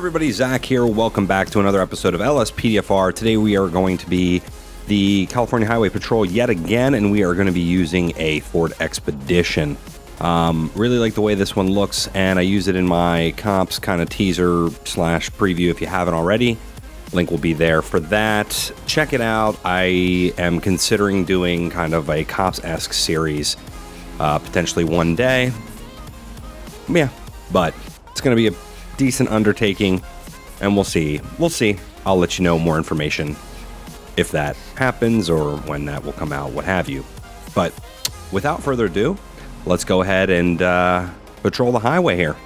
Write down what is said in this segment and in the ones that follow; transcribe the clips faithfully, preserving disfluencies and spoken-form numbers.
everybody, Zach here. Welcome back to another episode of L S P D F R. Today we are going to be the California Highway Patrol yet again, and we are going to be using a Ford Expedition. Um, really like the way this one looks, and I use it in my comps kind of teaser slash preview if you haven't already. Link will be there for that. Check it out. I am considering doing kind of a cops-esque series, uh, potentially one day. Yeah, but it's going to be a decent undertaking, and we'll see. We'll see. I'll let you know more information if that happens or when that will come out, what have you. But without further ado, let's go ahead and uh, patrol the highway here.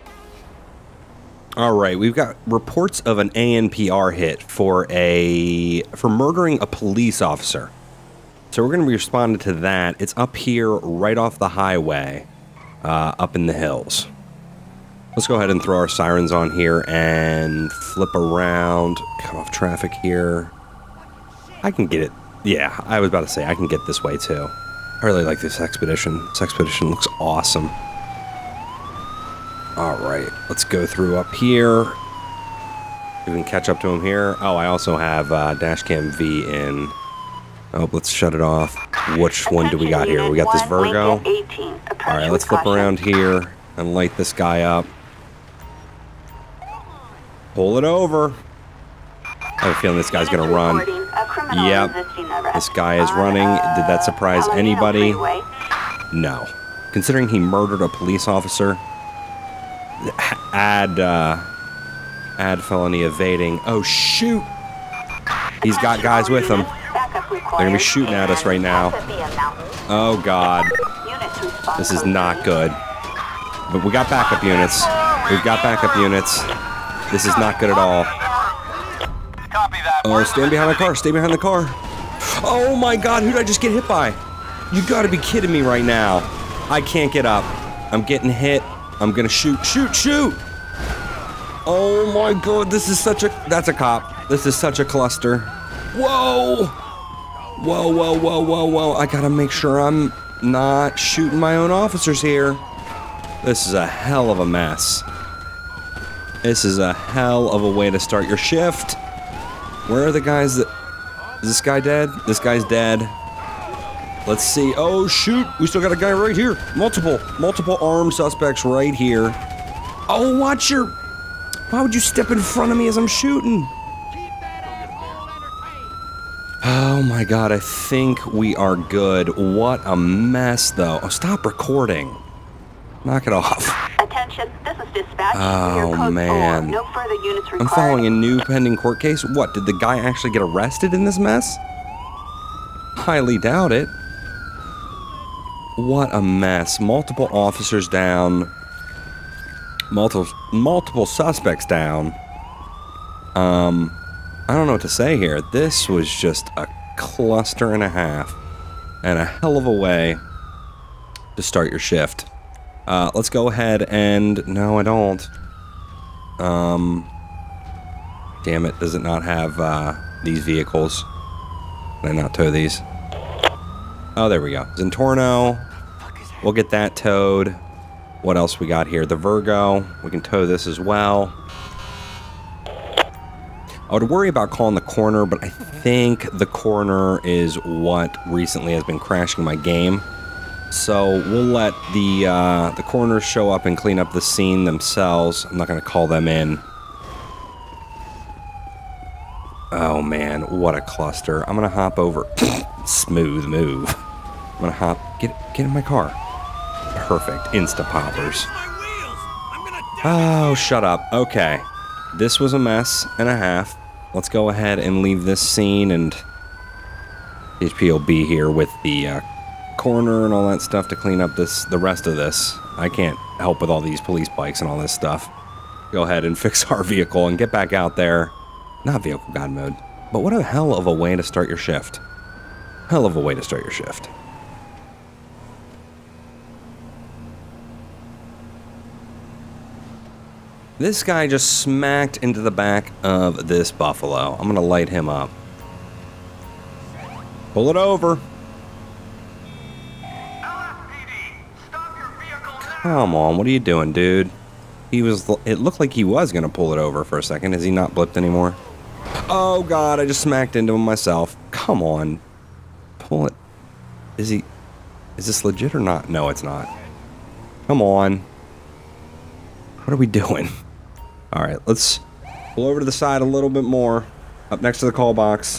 All right, we've got reports of an A N P R hit for a for murdering a police officer. So we're going to be responding to that. It's up here, right off the highway, uh, up in the hills. Let's go ahead and throw our sirens on here and flip around, cut off traffic here. I can get it. Yeah, I was about to say I can get this way too. I really like this expedition. This expedition looks awesome. All right, let's go through up here. We can catch up to him here. Oh, I also have uh, Dashcam V in. Oh, let's shut it off. Which one do we got here? We got this Virgo. All right, let's flip around here and light this guy up. Pull it over. I have a feeling this guy's gonna run. Yep, this guy is running. Did that surprise anybody? No. Considering he murdered a police officer, add, uh, add felony evading. Oh, shoot! He's got guys with him. They're gonna be shooting at us right now. Oh, God. This is not good. But we got backup units. We've got backup units. This is not good at all. Oh, stand behind the car. Stay behind the car. Oh my God, who did I just get hit by? You gotta be kidding me right now. I can't get up. I'm getting hit. I'm gonna shoot, shoot, shoot. Oh my God, this is such a, that's a cop. This is such a cluster. Whoa. Whoa, whoa, whoa, whoa, whoa. I gotta make sure I'm not shooting my own officers here. This is a hell of a mess. This is a hell of a way to start your shift. Where are the guys that... Is this guy dead? This guy's dead. Let's see. Oh, shoot. We still got a guy right here. Multiple. Multiple armed suspects right here. Oh, watch your... Why would you step in front of me as I'm shooting? Oh, my God. I think we are good. What a mess, though. Oh, stop recording. Knock it off. Attention, this is dispatch. Oh, man. No further units required. I'm following a new pending court case. What, did the guy actually get arrested in this mess? Highly doubt it. What a mess. Multiple officers down. Multiple, multiple suspects down. Um, I don't know what to say here. This was just a cluster and a half. And a hell of a way to start your shift. Uh, let's go ahead and... No, I don't. Um... Damn it, does it not have, uh, these vehicles? Can I not tow these? Oh, there we go. Zentorno. We'll get that towed. What else we got here? The Virgo. We can tow this as well. I would worry about calling the coroner, but I think the coroner is what recently has been crashing my game. So we'll let the uh, the coroners show up and clean up the scene themselves. I'm not going to call them in. Oh man, what a cluster. I'm going to hop over. Smooth move. I'm going to hop. Get, get in my car. Perfect. Insta-poppers. Oh, shut up. Okay. This was a mess and a half. Let's go ahead and leave this scene, and H P will be here with the... Uh, coroner and all that stuff to clean up this the rest of this. I can't help with all these police bikes and all this stuff. Go ahead and fix our vehicle and get back out there. Not vehicle god mode, but what a hell of a way to start your shift. Hell of a way to start your shift. This guy just smacked into the back of this Buffalo. I'm gonna light him up. Pull it over. Come on, what are you doing, dude? He was, it looked like he was going to pull it over for a second. Is he not blipped anymore? Oh, God, I just smacked into him myself. Come on. Pull it. Is he, is this legit or not? No, it's not. Come on. What are we doing? All right, let's pull over to the side a little bit more. Up next to the call box.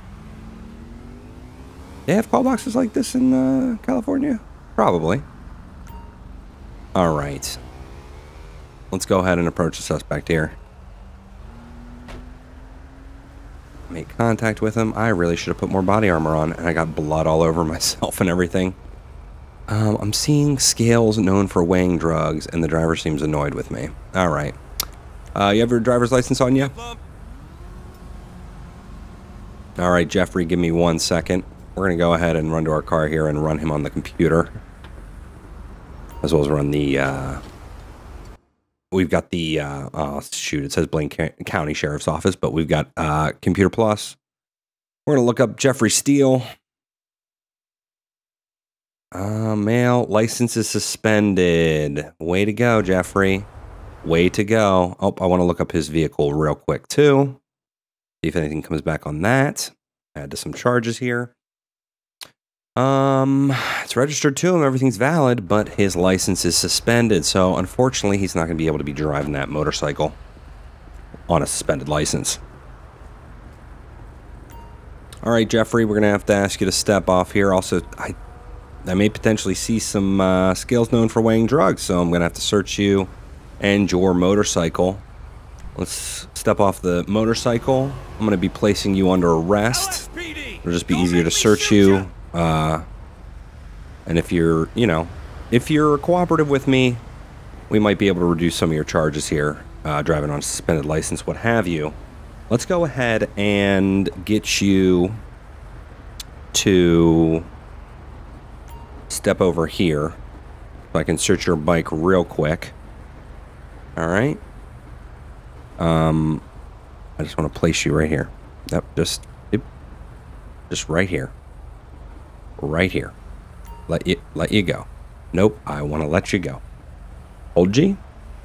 They have call boxes like this in uh, California? Probably. All right. Let's go ahead and approach the suspect here. Make contact with him. I really should have put more body armor on, and I got blood all over myself and everything. Um, I'm seeing scales known for weighing drugs, and the driver seems annoyed with me. All right. Uh, you have your driver's license on you? All right, Jeffrey, give me one second. We're going to go ahead and run to our car here and run him on the computer. As well as run the... Uh, we've got the... Uh, oh, shoot, it says Blaine County Sheriff's Office, but we've got uh, Computer Plus. We're going to look up Jeffrey Steele. Uh, male, license is suspended. Way to go, Jeffrey. Way to go. Oh, I want to look up his vehicle real quick, too. See if anything comes back on that. Add to some charges here. Um, it's registered to him. Everything's valid, but his license is suspended. So, unfortunately, he's not going to be able to be driving that motorcycle on a suspended license. All right, Jeffrey, we're going to have to ask you to step off here. Also, I, I may potentially see some uh, scales known for weighing drugs, so I'm going to have to search you and your motorcycle. Let's step off the motorcycle. I'm going to be placing you under arrest. It'll just be easier to search you. Uh, and if you're, you know, if you're cooperative with me, we might be able to reduce some of your charges here. Uh, driving on a suspended license, what have you. Let's go ahead and get you to step over here so I can search your bike real quick. All right. Um, I just want to place you right here. Yep, just, yep, just right here. Right here. Let you, let you go. Nope, I want to let you go. Hold G.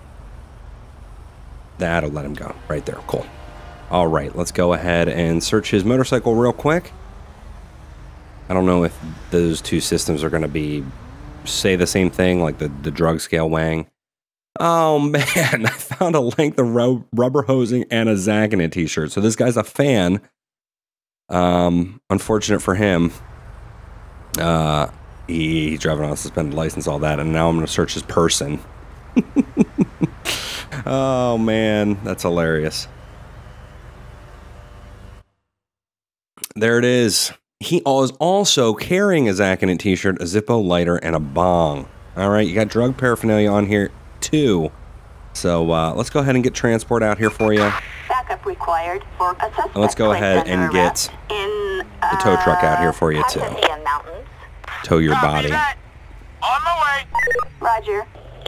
That'll let him go. Right there, cool. All right, let's go ahead and search his motorcycle real quick. I don't know if those two systems are going to be, say the same thing, like the, the drug scale weighing. Oh, man, I found a length of ro rubber hosing and a Zagging t-shirt. So this guy's a fan. Um, unfortunate for him. Uh, he, he's driving on a suspended license, all that, and now I'm going to search his person. Oh, man, that's hilarious. There it is. He was also carrying a Zagging t-shirt, a Zippo lighter, and a bong. All right, you got drug paraphernalia on here, too. So uh, let's go ahead and get transport out here for you. Backup required for a suspect. And let's go ahead and get in, uh, the tow truck out here for you, too. Tow your body. On my way. Roger.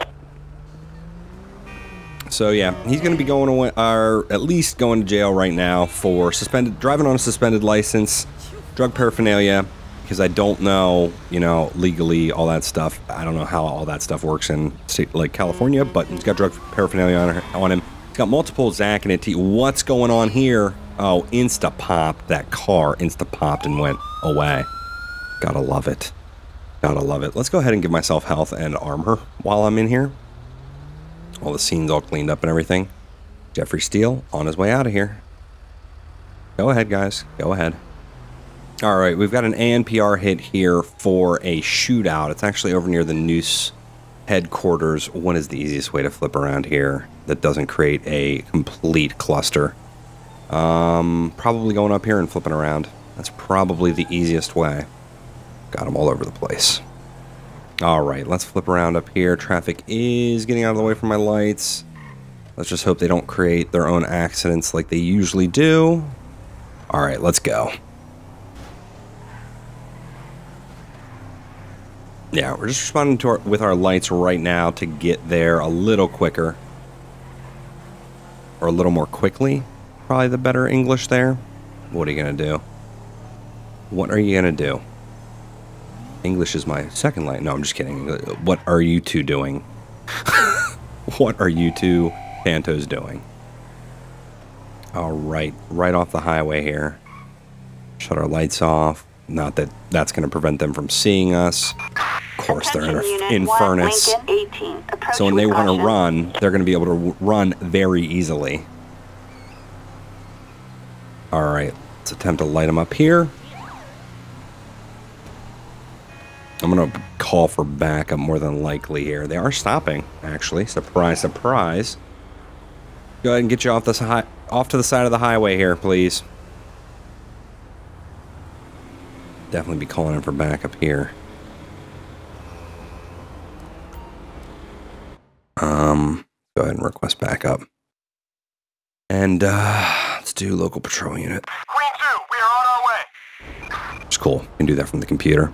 So yeah, he's going to be going away, or at least going to jail right now for suspended driving on a suspended license, drug paraphernalia. Because I don't know, you know, legally all that stuff. I don't know how all that stuff works in state like California, but he's got drug paraphernalia on, on him. He's got multiple Zagging T. What's going on here? Oh, insta popped that car. Insta popped and went away. Gotta love it. Gotta love it. Let's go ahead and give myself health and armor while I'm in here. All the scenes all cleaned up and everything. Jeffrey Steele on his way out of here. Go ahead, guys. Go ahead. All right, we've got an A N P R hit here for a shootout. It's actually over near the Noose headquarters. What is the easiest way to flip around here that doesn't create a complete cluster? Um, probably going up here and flipping around. That's probably the easiest way. Got them all over the place. All right, let's flip around up here. Traffic is getting out of the way from my lights. Let's just hope they don't create their own accidents like they usually do. All right, let's go. Yeah, we're just responding to our, with our lights right now to get there a little quicker. Or a little more quickly. Probably the better English there. What are you going to do? What are you going to do? English is my second light. No, I'm just kidding. What are you two doing? What are you two pantos doing? All right, right off the highway here. Shut our lights off. Not that that's going to prevent them from seeing us. Of course, they're in, a, in furnace. So when they want to run, they're going to be able to run very easily. All right, let's attempt to light them up here. I'm going to call for backup more than likely here. They are stopping, actually. Surprise, surprise. Go ahead and get you off this high, off to the side of the highway here, please. Definitely be calling in for backup here. Um, go ahead and request backup. And, uh, let's do local patrol unit. Queen two, we are on our way. It's cool. You can do that from the computer.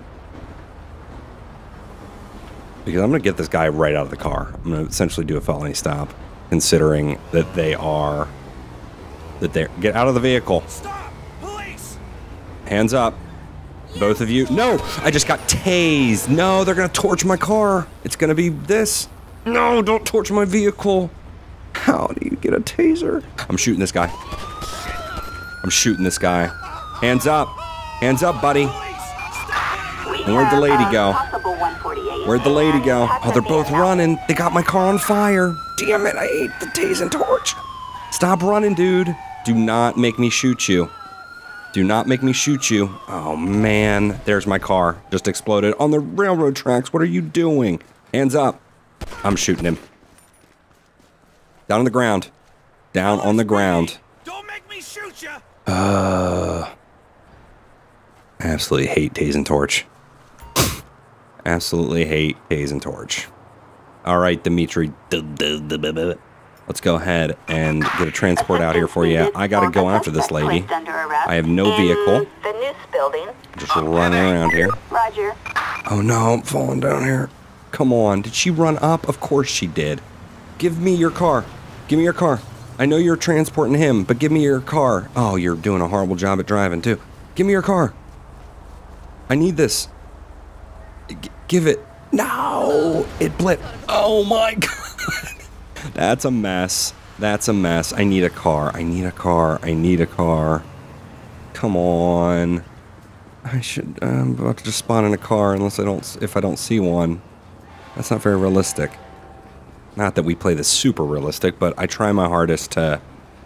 Because I'm going to get this guy right out of the car. I'm going to essentially do a felony stop, considering that they are, that they're, get out of the vehicle. Stop! Police! Hands up. Both of you. No! I just got tased. No, they're going to torch my car. It's going to be this. No, don't torch my vehicle. How do you get a taser? I'm shooting this guy. I'm shooting this guy. Hands up. Hands up, buddy. And where'd the lady go? Where'd the lady go? Oh, they're both running. They got my car on fire. Damn it, I hate the tase and torch. Stop running, dude. Do not make me shoot you. Do not make me shoot you. Oh, man. There's my car. Just exploded on the railroad tracks. What are you doing? Hands up. I'm shooting him. Down on the ground. Down on the ground. Don't make me shoot you. Uh, I absolutely hate tase and torch. Absolutely hate tase and torch. All right, Dimitri. Let's go ahead and get a transport out here for you. I gotta go after this lady. I have no vehicle. The news building. Just running around here. Roger. Oh no, I'm falling down here. Come on, did she run up? Of course she did. Give me your car. Give me your car. I know you're transporting him, but give me your car. Oh, you're doing a horrible job at driving too. Give me your car. I need this. G- give it. No, it blipped. Oh my God. That's a mess. That's a mess. I need a car. I need a car. I need a car. Come on. I should. I'm about to just spawn in a car unless I don't. If I don't see one, that's not very realistic. Not that we play this super realistic, but I try my hardest to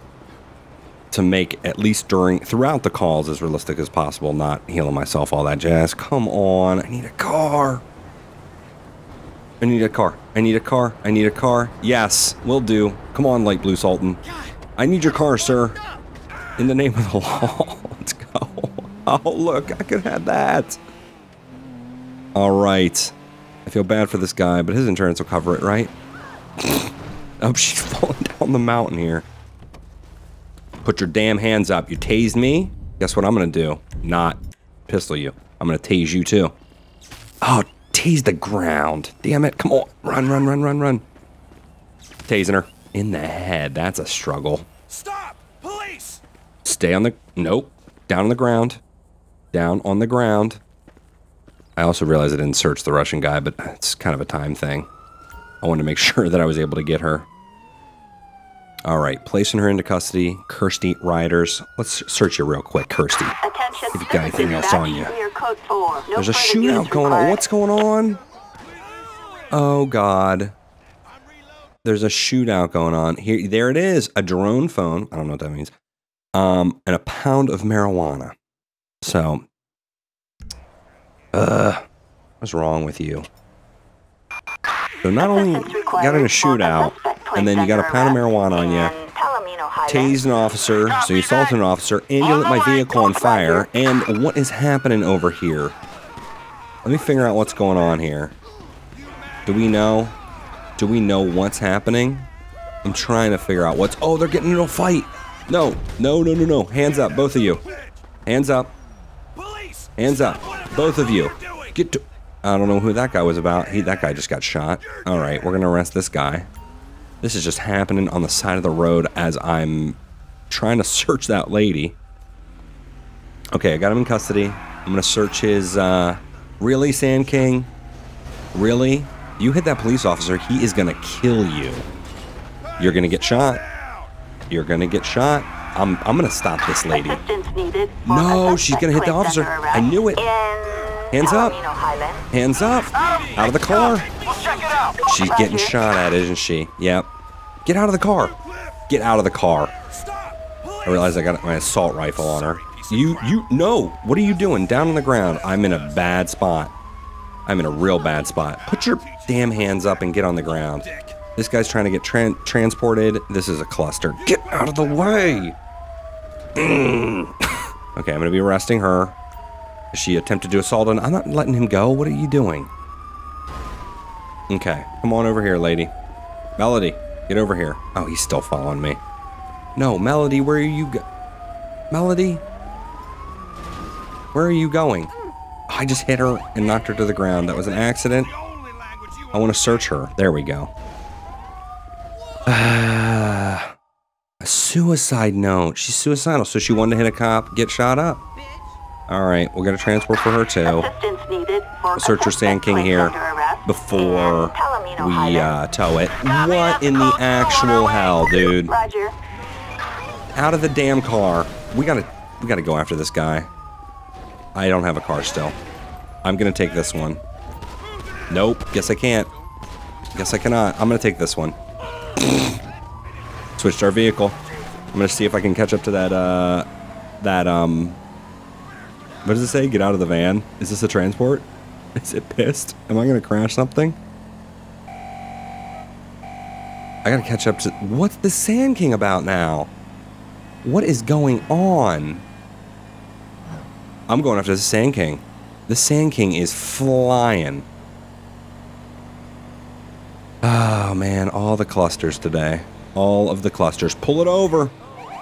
to make at least during throughout the calls as realistic as possible. Not healing myself all that jazz. Come on. I need a car. I need a car. I need a car. I need a car. Yes, will do. Come on, Light Blue Sultan. I need your car, sir. In the name of the law. Let's go. Oh, look. I could have that. All right. I feel bad for this guy, but his insurance will cover it, right? Oh, she's falling down the mountain here. Put your damn hands up. You tased me? Guess what I'm going to do? Not pistol you. I'm going to tase you, too. Oh, tase the ground. Damn it. Come on. Run, run, run, run, run. Tasing her. In the head. That's a struggle. Stop! Police! Stay on the... Nope. Down on the ground. Down on the ground. I also realized I didn't search the Russian guy, but it's kind of a time thing. I wanted to make sure that I was able to get her. All right. Placing her into custody. Kirsty Riders. Let's search you real quick, Kirsty. Attention. If you got anything else on you. Code four. No There's a further shootout use going on. required. What's going on? Oh, God. There's a shootout going on. Here, there it is. A drone phone. I don't know what that means. Um, and a pound of marijuana. So, uh, what's wrong with you? So not only you got in a shootout, and then you got a pound of marijuana on you, tased an officer, so you assaulted an officer, and you lit my vehicle on fire, and what is happening over here? Let me figure out what's going on here. Do we know? Do we know what's happening? I'm trying to figure out what's... Oh, they're getting into a fight! No, no, no, no, no. Hands up, both of you. Hands up. Hands up. Both of you. Get to... I don't know who that guy was about. He, that guy just got shot. Alright, we're gonna arrest this guy. This is just happening on the side of the road as I'm trying to search that lady. Okay, I got him in custody. I'm gonna search his, uh... Really, Sand King? Really? You hit that police officer, he is gonna kill you. You're gonna get shot. You're gonna get shot. I'm I'm gonna stop this lady. Assistance needed for No, a she's gonna hit the suspect officer. placed under I knew it. arrest in Hands up. Palomino Highlands. Hands up. Out of the car. We'll check it out. She's getting shot at, isn't she? Yep. Get out of the car. Get out of the car. Stop. Police. I realize I got my assault rifle on her. You, you, no. What are you doing? Down on the ground. I'm in a bad spot. I'm in a real bad spot. Put your damn hands up and get on the ground. This guy's trying to get tran transported. This is a cluster. Get out of the way. Okay, I'm going to be arresting her. She attempted to assault him. I'm not letting him go. What are you doing? Okay, come on over here, lady. Melody, get over here. Oh, he's still following me. No, Melody, where are you go- Melody? Where are you going? I just hit her and knocked her to the ground. That was an accident. I want to search her. There we go. Uh, a suicide note. She's suicidal, so she wanted to hit a cop, get shot up. All right, we're gonna transport for her too. Assistance needed for Search her Sand King here before we uh, tow it. What in the actual hell, dude? Roger. Out of the damn car. We gotta, we gotta go after this guy. I don't have a car still. I'm gonna take this one. Nope. Guess I can't. Guess I cannot. I'm gonna take this one. Switched our vehicle. I'm gonna see if I can catch up to that, uh, that, um, what does it say? Get out of the van. Is this a transport? Is it pissed? Am I gonna crash something? I gotta catch up to, what's the Sand King about now? What is going on? I'm going after the Sand King. The Sand King is flying. Oh man, all the clusters today. All of the clusters. Pull it over.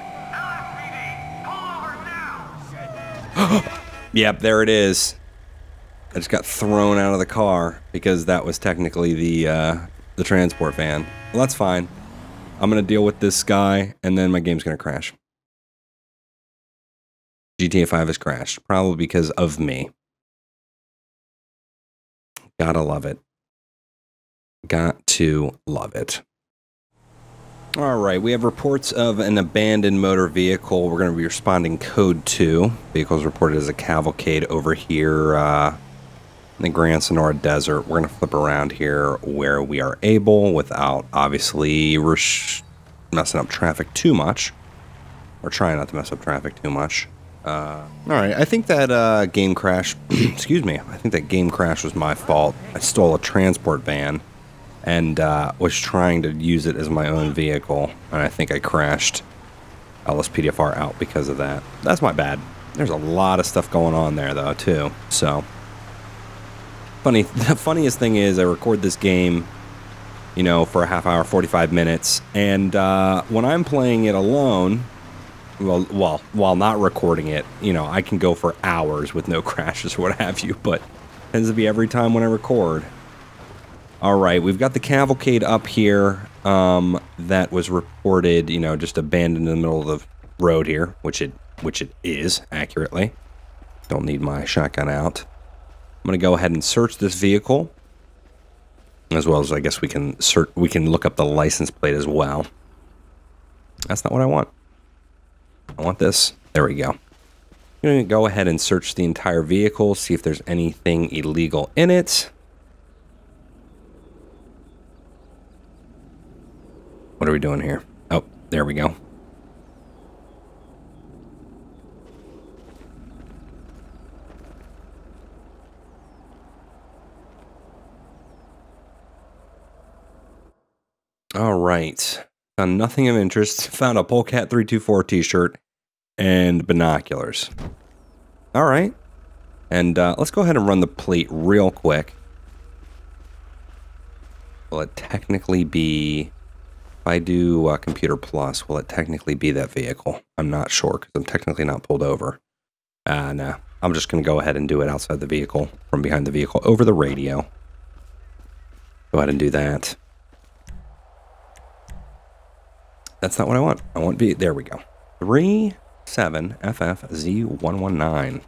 Yep, there it is. I just got thrown out of the car because that was technically the uh, the transport van. Well, that's fine. I'm gonna deal with this guy, and then my game's gonna crash. G T A five has crashed, probably because of me. Gotta love it. Got to love it. Alright, we have reports of an abandoned motor vehicle. We're going to be responding code two. Vehicle is reported as a cavalcade over here uh, in the Grand Sonora Desert. We're going to flip around here where we are able without obviously messing up traffic too much. Or trying not to mess up traffic too much. Uh, Alright, I think that uh, game crash, excuse me, I think that game crash was my fault. I stole a transport van and uh, was trying to use it as my own vehicle, and I think I crashed L S P D F R out because of that. That's my bad. There's a lot of stuff going on there, though, too. So, funny. The funniest thing is I record this game, you know, for a half hour, forty-five minutes, and uh, when I'm playing it alone, well, well, while not recording it, you know, I can go for hours with no crashes or what have you, but it tends to be every time when I record. Alright, we've got the cavalcade up here um, that was reported, you know, just abandoned in the middle of the road here, which it which it is, accurately. Don't need my shotgun out. I'm going to go ahead and search this vehicle, as well as I guess we can search, we can look up the license plate as well. That's not what I want. I want this. There we go. I'm going to go ahead and search the entire vehicle, see if there's anything illegal in it. What are we doing here? Oh, there we go. All right. Found nothing of interest. Found a Polecat three two four t-shirt and binoculars. All right. And uh, let's go ahead and run the plate real quick. Will it technically be... If I do uh, Computer Plus, will it technically be that vehicle? I'm not sure, because I'm technically not pulled over. Uh, no. I'm just going to go ahead and do it outside the vehicle, from behind the vehicle, over the radio. Go ahead and do that. That's not what I want. I want V. There we go. three seven F F Z one one nine.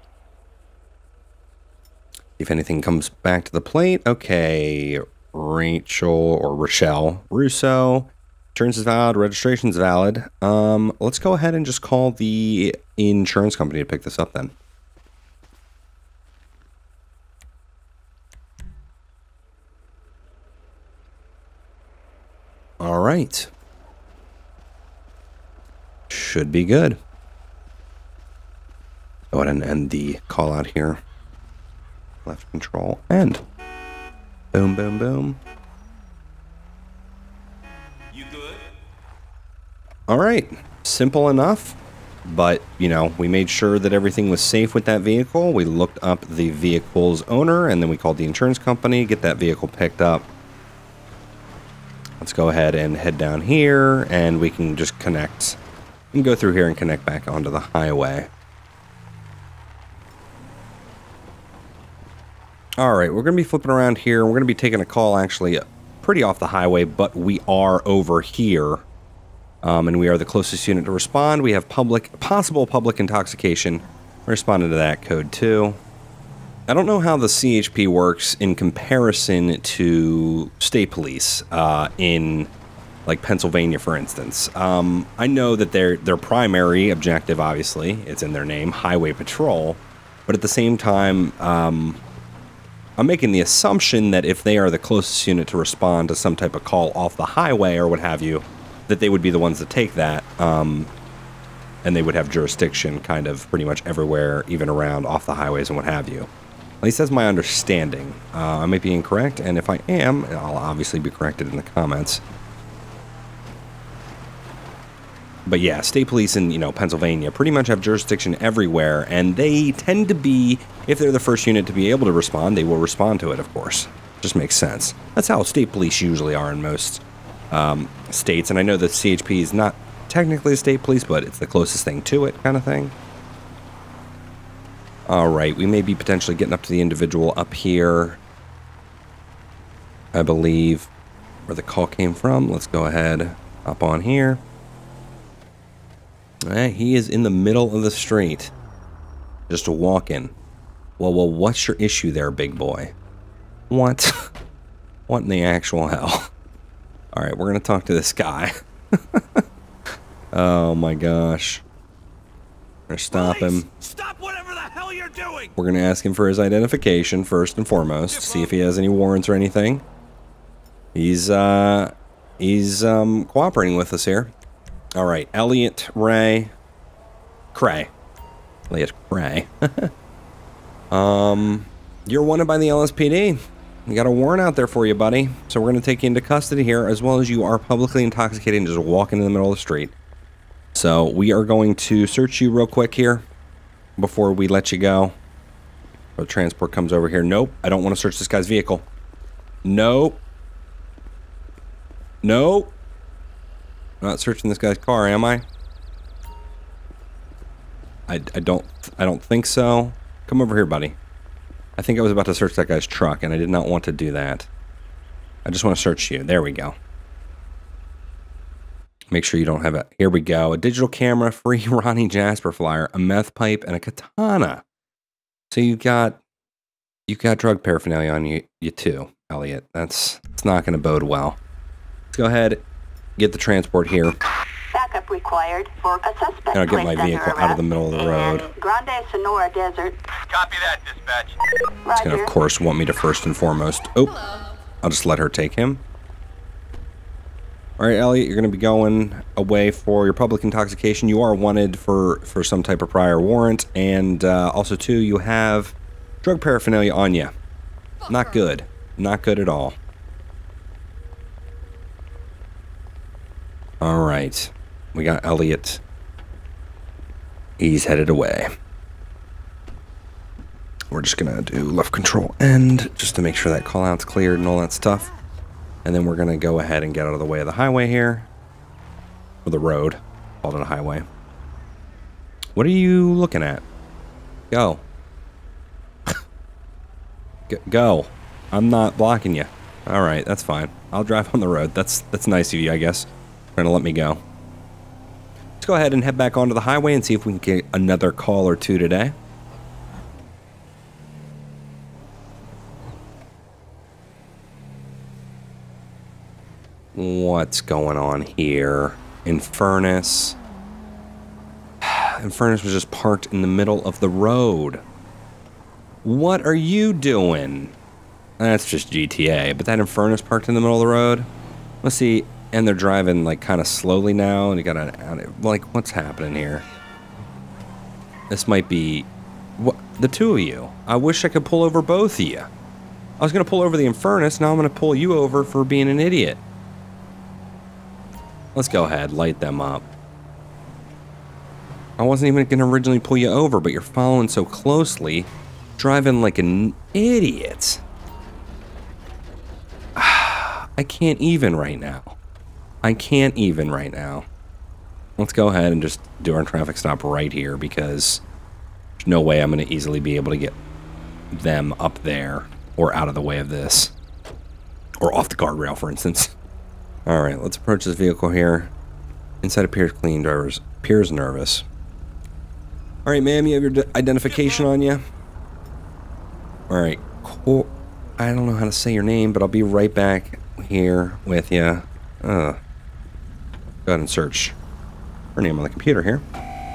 If anything comes back to the plate. Okay. Rachel or Rochelle Russo. Insurance is valid. Registration's valid. Um, let's go ahead and just call the insurance company to pick this up then. All right. Should be good. Go ahead and end the call out here. Left control, end. Boom, boom, boom. You good? All right, simple enough, but, you know, we made sure that everything was safe with that vehicle. We looked up the vehicle's owner, and then we called the insurance company, get that vehicle picked up. Let's go ahead and head down here, and we can just connect, and go through here and connect back onto the highway. All right, we're going to be flipping around here. We're going to be taking a call, actually, pretty off the highway, but we are over here. Um, and we are the closest unit to respond. We have public, possible public intoxication. We're responding to that code too. I don't know how the C H P works in comparison to state police uh, in, like, Pennsylvania, for instance. Um, I know that their their primary objective, obviously, it's in their name, highway patrol. But at the same time, um, I'm making the assumption that if they are the closest unit to respond to some type of call off the highway or what have you, that they would be the ones to take that, um, and they would have jurisdiction kind of pretty much everywhere, even around off the highways and what have you. At least that's my understanding. Uh, I might be incorrect, and if I am, I'll obviously be corrected in the comments. But yeah, state police in, you know, Pennsylvania pretty much have jurisdiction everywhere, and they tend to be, if they're the first unit to be able to respond, they will respond to it, of course. Just makes sense. That's how state police usually are in most um, states, and I know that C H P is not technically a state police, but it's the closest thing to it, kind of thing. Alright, we may be potentially getting up to the individual up here, I believe, where the call came from. Let's go ahead, up on here. Alright, he is in the middle of the street. Just walking. Well, well, what's your issue there, big boy? What? What in the actual hell? Alright, we're gonna talk to this guy. Oh my gosh. We're gonna stop him. Stop whatever the hell you're doing! We're gonna ask him for his identification first and foremost. See if he has any warrants or anything. He's, uh... He's, um, cooperating with us here. Alright, Elliot Ray. Cray. Elliot Cray. um, you're wanted by the L S P D. We got a warrant out there for you, buddy. So we're going to take you into custody here, as well as you are publicly intoxicated and just walking in the middle of the street. So we are going to search you real quick here before we let you go. The transport comes over here. Nope, I don't want to search this guy's vehicle. Nope. Nope. Not searching this guy's car, am I? I, I don't I don't think so. Come over here, buddy. I think I was about to search that guy's truck, and I did not want to do that. I just want to search you. There we go. Make sure you don't have it. Here we go. A digital camera, free Ronnie Jasper flyer, a meth pipe, and a katana. So you got you got drug paraphernalia on you, you too, Elliot. That's it's not going to bode well. Let's go ahead. Get the transport here. Backup required for a suspect. And I'll get my placed under vehicle out of the arrest middle of the road. in Grande Sonora Desert. Copy that, dispatch. It's going to, of course, want me to first and foremost... Oh, I'll just let her take him. All right, Elliot, you're going to be going away for your public intoxication. You are wanted for, for some type of prior warrant. And uh, also, too, you have drug paraphernalia on you. Not good. Not good at all. All right. We got Elliot. He's headed away. We're just going to do left control end just to make sure that call out's cleared and all that stuff. And then we're going to go ahead and get out of the way of the highway here. Or the road. Called it a highway. What are you looking at? Go. G go. I'm not blocking you. All right, that's fine. I'll drive on the road. That's that's nice of you, I guess. Trying to let me go. Let's go ahead and head back onto the highway and see if we can get another call or two today. What's going on here? Infernus. Infernus was just parked in the middle of the road. What are you doing? That's just G T A, but that Infernus parked in the middle of the road? Let's see, and they're driving like kind of slowly now, and you got an, like, what's happening here? This might be, what, the two of you. I wish I could pull over both of you. I was going to pull over the Infernus, now I'm going to pull you over for being an idiot. Let's go ahead, light them up. I wasn't even going to originally pull you over, but you're following so closely, driving like an idiot. I can't even right now. I can't even right now. Let's go ahead and just do our traffic stop right here, because there's no way I'm going to easily be able to get them up there or out of the way of this. Or off the guardrail, for instance. Alright, let's approach this vehicle here. Inside appears clean, drivers appears nervous. Alright, ma'am, you have your identification on you? Alright, cool. I don't know how to say your name, but I'll be right back here with you. Uh, go ahead and search her name on the computer here.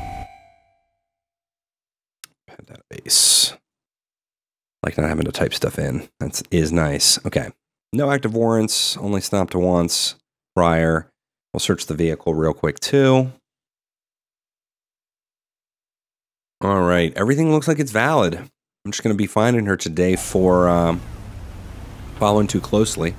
Pet database. Like not having to type stuff in. That is nice. Okay. No active warrants. Only stopped once prior. We'll search the vehicle real quick too. All right. Everything looks like it's valid. I'm just going to be finding her today for um, following too closely.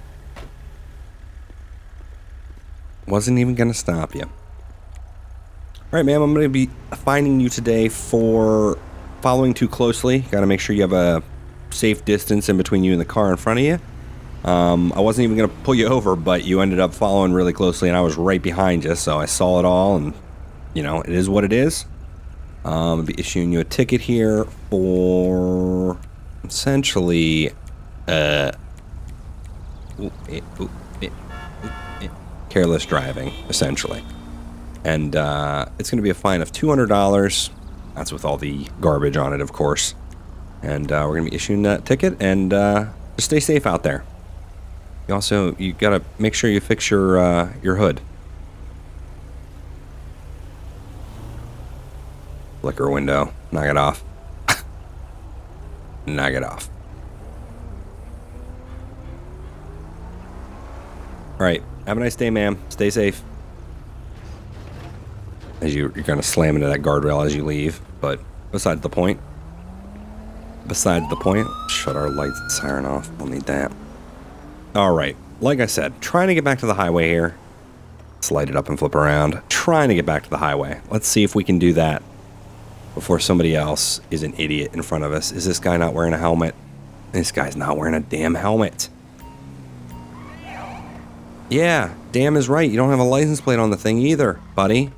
Wasn't even going to stop you. All right, ma'am, I'm going to be finding you today for following too closely. Got to make sure you have a safe distance in between you and the car in front of you. Um, I wasn't even going to pull you over, but you ended up following really closely, and I was right behind you, so I saw it all, and, you know, it is what it is. Um, I'll be issuing you a ticket here for essentially, uh, ooh, eh, ooh, eh, ooh, eh, careless driving, essentially. And uh, it's going to be a fine of two hundred dollars. That's with all the garbage on it, of course. And uh, we're going to be issuing that ticket, and uh, just stay safe out there. You also, you got to make sure you fix your, uh, your hood. Flicker window. Knock it off. Knock it off. Alright. Have a nice day, ma'am. Stay safe. As you, you're going to slam into that guardrail as you leave. But besides the point. Besides the point. Shut our lights and siren off. We'll need that. Alright. Like I said, trying to get back to the highway here. Let's light it up and flip around. Trying to get back to the highway. Let's see if we can do that before somebody else is an idiot in front of us. Is this guy not wearing a helmet? This guy's not wearing a damn helmet. Yeah, damn is right. You don't have a license plate on the thing either, buddy.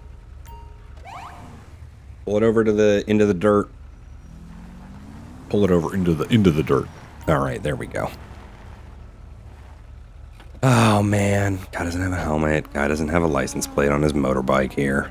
Pull it over to the into the dirt. Pull it over into the into the dirt. All right, there we go. Oh man, guy doesn't have a helmet. Guy doesn't have a license plate on his motorbike here.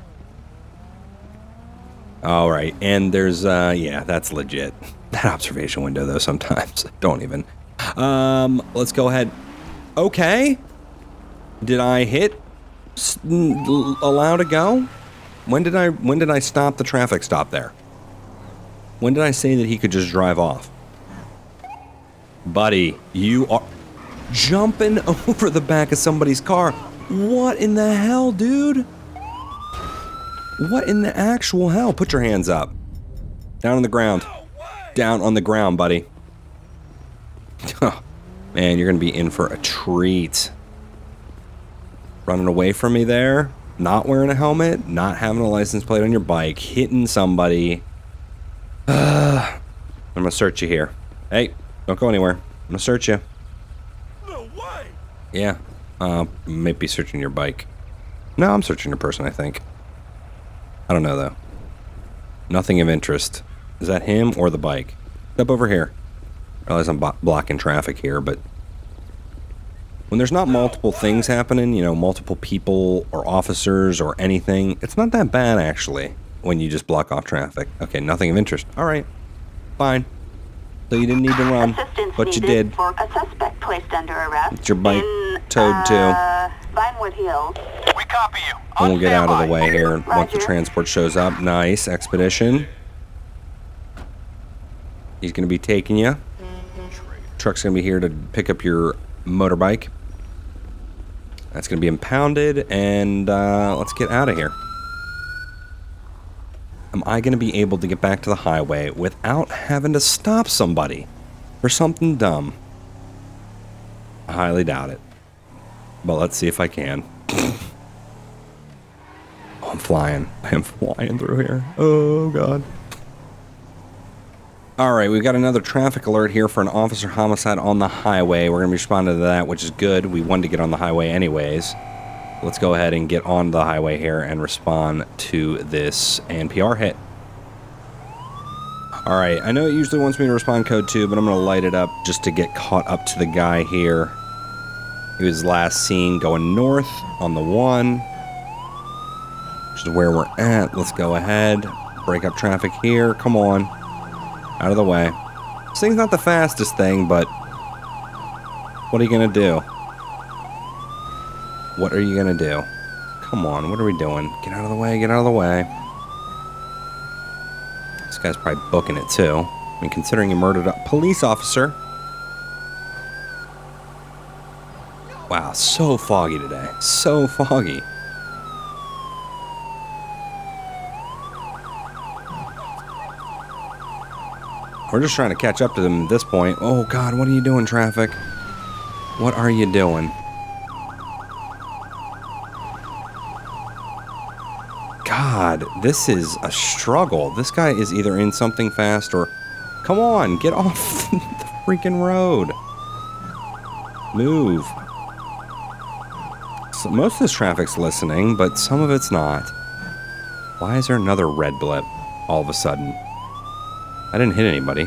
All right, and there's, uh, yeah, that's legit. That observation window, though, sometimes. Don't even. Um, let's go ahead. Okay. Did I hit S allow to go? When did I, when did I stop the traffic stop there? When did I say that he could just drive off? Buddy, you are jumping over the back of somebody's car. What in the hell, dude? What in the actual hell? Put your hands up. Down on the ground. Down on the ground, buddy. Oh, man, you're going to be in for a treat. Running away from me there. Not wearing a helmet. Not having a license plate on your bike. Hitting somebody. Uh, I'm going to search you here. Hey, don't go anywhere. I'm going to search you. No way! Yeah. Uh, might be searching your bike. No, I'm searching your person, I think. I don't know, though. Nothing of interest. Is that him or the bike? Step over here. I realize I'm blocking traffic here, but when there's not multiple things happening, you know, multiple people or officers or anything, it's not that bad, actually, when you just block off traffic. Okay, nothing of interest. All right. Fine. So you didn't need to run, Assistance but you needed did. For a suspect placed under arrest It's your bike. in Toad two. Uh, Vinewood Hills. We copy you. And we'll get out of the way here once the Roger. transport shows up. Nice. Expedition. He's going to be taking you. Truck's going to be here to pick up your motorbike. That's going to be impounded, and uh, let's get out of here. Am I going to be able to get back to the highway without having to stop somebody for something dumb? I highly doubt it. But let's see if I can. Oh, I'm flying. I am flying through here. Oh, God. Alright, we've got another traffic alert here for an officer homicide on the highway. We're going to be responding to that, which is good. We wanted to get on the highway anyways. Let's go ahead and get on the highway here and respond to this N P R hit. Alright, I know it usually wants me to respond code two, but I'm going to light it up just to get caught up to the guy here. He was last seen going north on the one, which is where we're at. Let's go ahead, break up traffic here. Come on. Out of the way. This thing's not the fastest thing, but what are you gonna do? What are you gonna do? Come on, what are we doing? Get out of the way, get out of the way. This guy's probably booking it too. I mean, considering he murdered a police officer. Wow, so foggy today. So foggy. We're just trying to catch up to them at this point. Oh, God, what are you doing, traffic? What are you doing? God, this is a struggle. This guy is either in something fast or... Come on, get off the freaking road. Move. So most of this traffic's listening, but some of it's not. Why is there another red blip all of a sudden? I didn't hit anybody.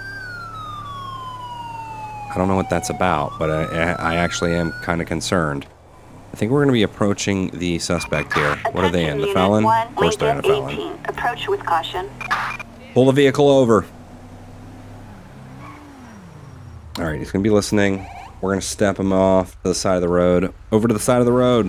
I don't know what that's about, but I, I actually am kind of concerned. I think we're going to be approaching the suspect here. What are they in? The felon? Of course they're in a felon. Approach with caution. Pull the vehicle over. Alright, he's going to be listening. We're going to step him off to the side of the road. Over to the side of the road.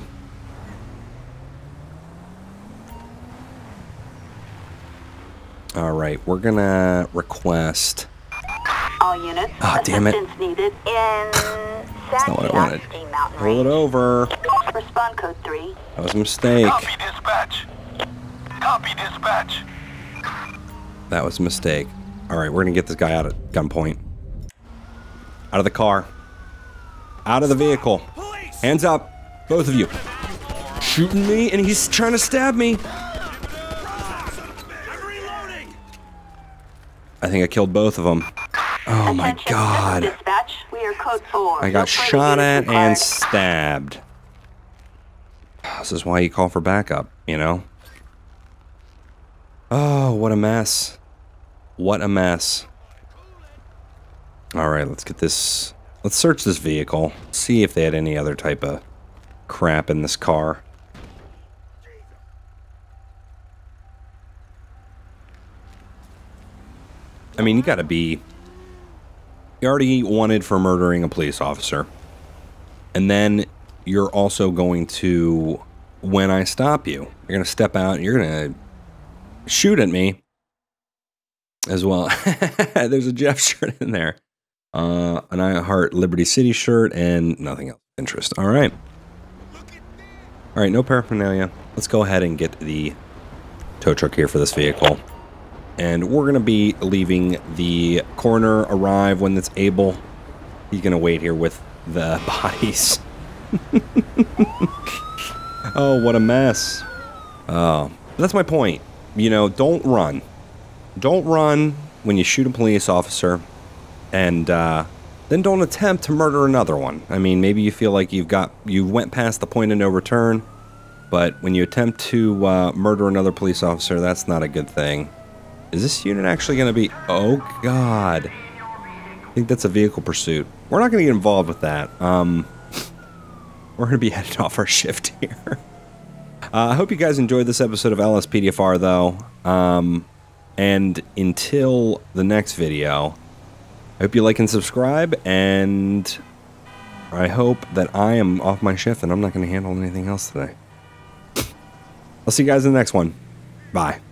Alright, we're going to request... All units. Ah, damn it. Assistance needed in That's not what I wanted. Sandy Mountain Pull it Range. over. Respond code three. That was a mistake. Copy dispatch. Copy dispatch. That was a mistake. Alright, we're going to get this guy out at gunpoint. Out of the car. Out of the vehicle. Hands up. Both of you. Shooting me, and he's trying to stab me. I think I killed both of them. Oh my Attention, God. Dispatch. We are code four. I got No further shot use at required. and stabbed. This is why you call for backup, you know? Oh, what a mess. What a mess. Alright, let's get this... Let's search this vehicle. See if they had any other type of crap in this car. I mean, you gotta be... You're already wanted for murdering a police officer. And then you're also going to... When I stop you, you're gonna step out and you're gonna shoot at me as well. There's a Jeff shirt in there. Uh, an I Heart Liberty City shirt and nothing else of interest. All right. All right, no paraphernalia. Let's go ahead and get the tow truck here for this vehicle. And we're going to be leaving the coroner arrive when it's able. He's going to wait here with the bodies. Oh, what a mess. Oh, that's my point. You know, don't run. Don't run when you shoot a police officer. And uh, then don't attempt to murder another one. I mean, maybe you feel like you've got, you went past the point of no return. But when you attempt to uh, murder another police officer, that's not a good thing. Is this unit actually going to be... Oh, God. I think that's a vehicle pursuit. We're not going to get involved with that. Um, we're going to be headed off our shift here. uh, I hope you guys enjoyed this episode of L S P D F R, though. Um, and until the next video, I hope you like and subscribe, and I hope that I am off my shift and I'm not going to handle anything else today. I'll see you guys in the next one. Bye.